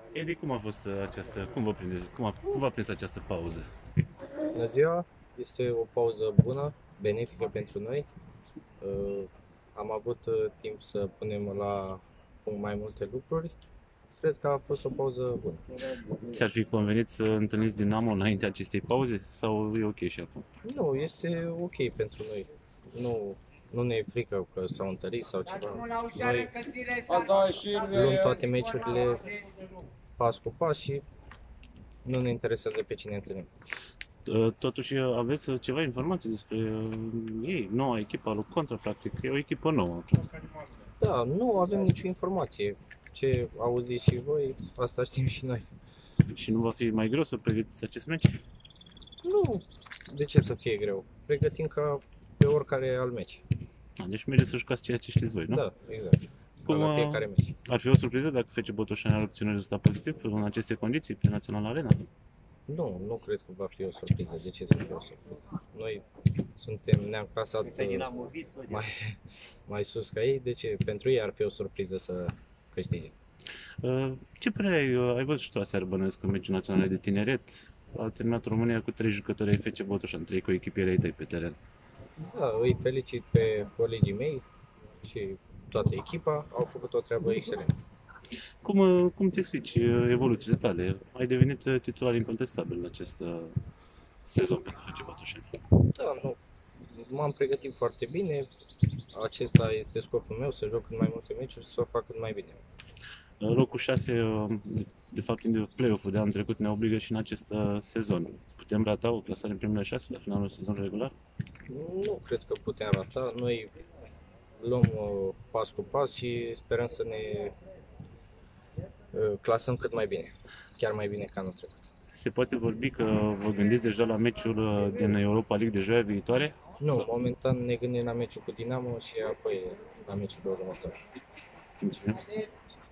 Edi, cum a fost această, cum v-a prins această pauză? Bună ziua! Este o pauză bună, benefică pentru noi. Am avut timp să punem la punct mai multe lucruri. Cred că a fost o pauză bună. Ți-ar fi convenit să întâlniți Dinamo înaintea acestei pauze sau e ok și acum? Nu, este ok pentru noi. Nu ne e frică că s-au întărit sau ceva. Noi luăm toate meciurile pas cu pas și nu ne interesează pe cine întâlnim. Totuși aveți ceva informații despre ei, noua echipă a lui Contra, practic, e o echipă nouă. Da, nu avem nicio informație. Ce auziți și voi, asta știm și noi. Și nu va fi mai greu să pregătiți acest meci? Nu, de ce să fie greu? Pregătim ca pe oricare alt meci. Deci merge să jucați ceea ce știți voi, nu? Da, exact. Ca la fiecare meci. Ar fi o surpriză dacă FC Botoșani ar obține un rezultat pozitiv în aceste condiții, pe Național Arena? Nu cred că va fi o surpriză. De ce să fie o surpriză? Noi ne-am clasat mai, mai sus ca ei, de ce? Pentru ei ar fi o surpriză să câștige. Ce părere ai văzut și tu aseară, bănuiesc, în meciul național de tineret? A terminat România cu 3 jucători ai FC Botoșani, 3 coechipieri ai tăi pe teren. Da, îi felicit pe colegii mei și toată echipa, au făcut o treabă excelentă. Cum ți explici evoluțiile tale? Ai devenit titular incontestabil în acest sezon pentru FC Botoșani. Da, nu, m-am pregătit foarte bine, acesta este scopul meu, să joc cât mai multe meciuri și să o fac cât mai bine. Locul 6, de fapt, în play-off-ul de anul trecut ne obligă și în acest sezon. Putem rata o clasare în primele 6 la finalul sezonului regular? Nu cred că putem rata. Noi luăm pas cu pas și sperăm să ne clasăm cât mai bine. Chiar mai bine ca anul trecut. Se poate vorbi că vă gândiți deja la meciul din Europa League de joia viitoare? Nu, momentan ne gândim la meciul cu Dinamo și apoi la meciul următor. Mulțumim.